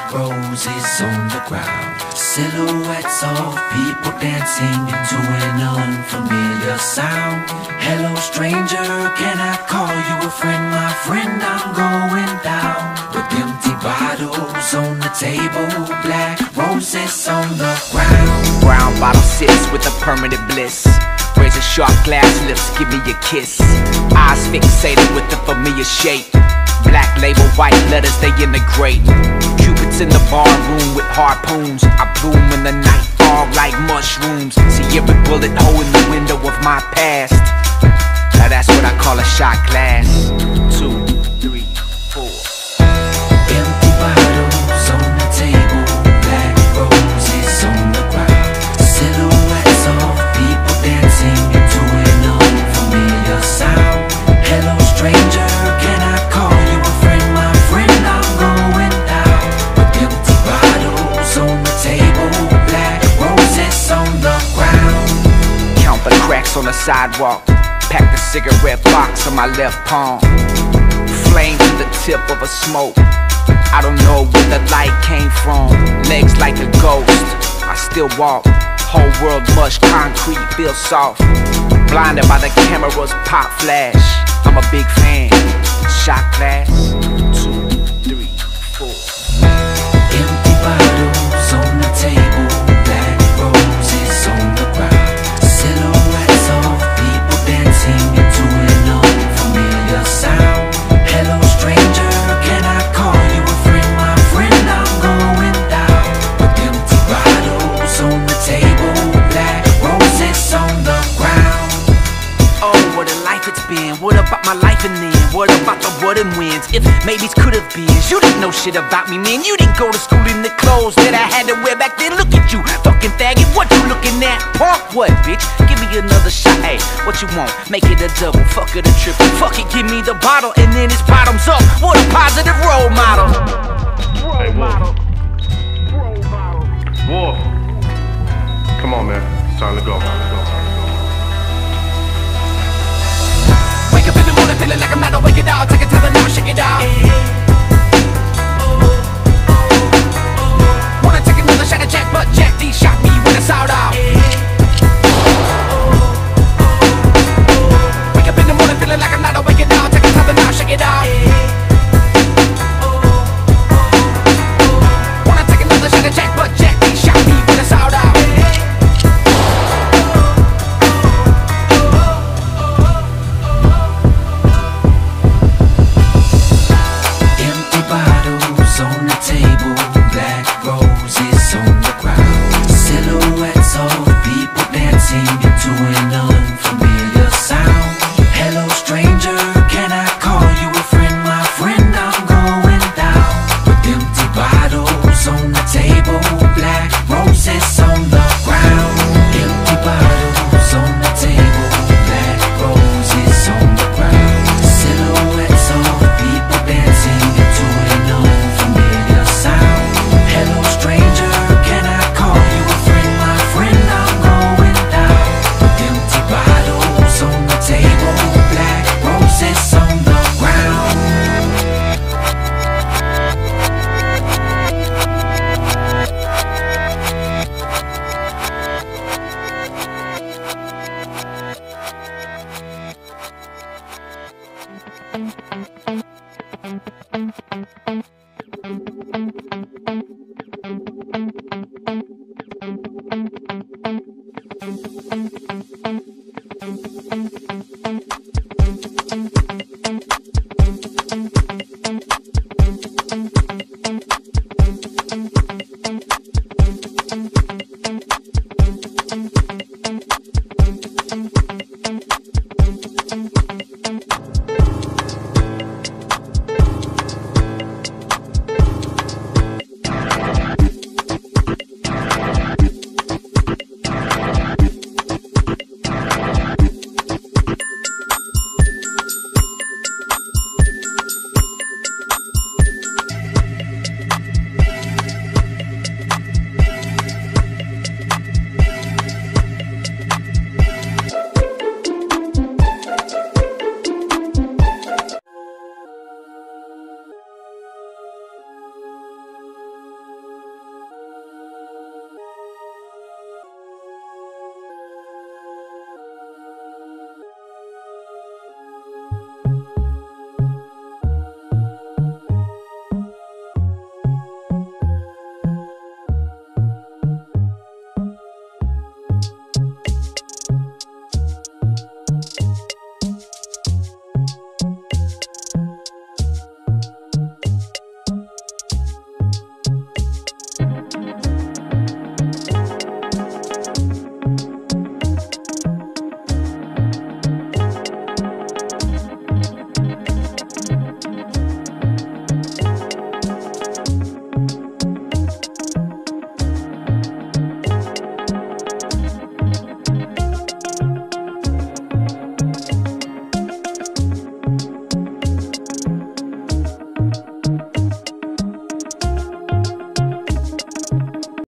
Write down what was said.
roses on the ground, silhouettes of people dancing into an unfamiliar sound. Hello stranger, can I call you a friend? My friend, I'm going down. With empty bottles on the table, black roses on the ground. Brown bottle sips with a permanent bliss. Razor sharp glass lips, give me a kiss. Eyes fixated with the familiar shape. Black label, white letters, they integrate. Cupids in the bar room with harpoons. I bloom in the night fog like mushrooms. See every bullet hole in the window of my past. Now that's what I call a shot glass. 2, 3, 4. Empty bottles on the table, black roses on the ground, silhouettes of people dancing into an unfamiliar sound. Hello stranger, can I call you a friend? My friend, I'm going down. With empty bottles on the table, black roses on the ground. Count the cracks on the sidewalk. Pack the cigarette box on my left palm. Flame to the tip of a smoke. I don't know where the light came from. Legs like a ghost, I still walk. Whole world mush, concrete feels soft. Blinded by the camera's pop flash. I'm a big fan. Shot glass. 2, 3, 4. Empty bottles on the table, black roses on the ground, silhouettes of people dancing into an unfamiliar sound. Hello stranger, can I call you a friend? My friend, I'm going down. With empty bottles on the table, black roses on the ground. Oh, what a life it's been. What about my life and then? What about the what and wins? If maybes could have been. You didn't know shit about me, man. You didn't go to school in the clothes that I had to wear back then. Look at you, fucking faggot. What you looking at? Punk what, bitch? Give me another shot. Hey, what you want? Make it a double, fuck it a triple. Fuck it, give me the bottle and then it's bottoms up. What a positive role model. Hey,